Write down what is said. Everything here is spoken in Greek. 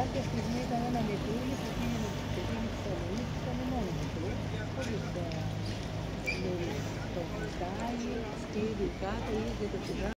κάποια στιγμή ήταν ένα μικρούλι που πήγαινε και πήγαινε στη Θεσσαλονίκη, ήταν μόνο μικρό, χωρίς το φεγγάρι, σκύλι κάτω, είχε και το τσιγάρο.